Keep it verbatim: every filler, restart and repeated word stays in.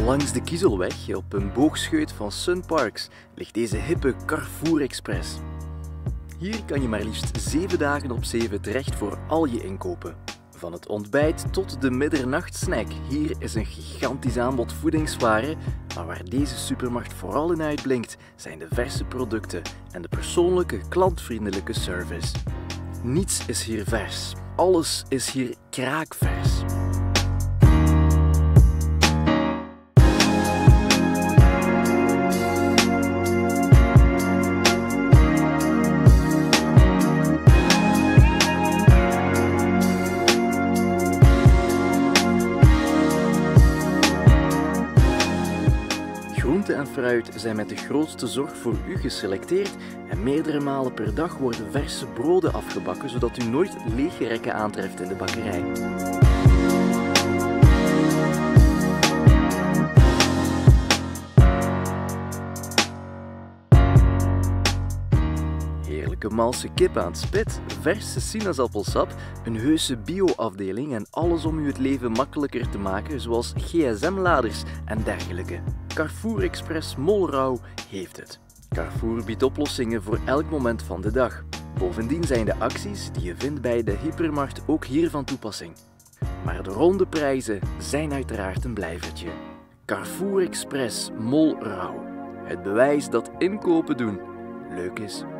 Langs de Kiezelweg, op een boogscheut van Sunparks, ligt deze hippe Carrefour Express. Hier kan je maar liefst zeven dagen op zeven terecht voor al je inkopen. Van het ontbijt tot de middernachtsnack, hier is een gigantisch aanbod voedingswaren, maar waar deze supermarkt vooral in uitblinkt, zijn de verse producten en de persoonlijke, klantvriendelijke service. Niets is hier vers, alles is hier kraakvers. Groente en fruit zijn met de grootste zorg voor u geselecteerd en meerdere malen per dag worden verse broden afgebakken, zodat u nooit lege rekken aantreft in de bakkerij. Heerlijke malse kip aan het spit, verse sinaasappelsap, een heuse bio-afdeling en alles om u het leven makkelijker te maken, zoals G S M-laders en dergelijke. Carrefour Express Molrauw heeft het. Carrefour biedt oplossingen voor elk moment van de dag. Bovendien zijn de acties die je vindt bij de hypermarkt ook hier van toepassing. Maar de ronde prijzen zijn uiteraard een blijvertje. Carrefour Express Molrauw. Het bewijs dat inkopen doen leuk is.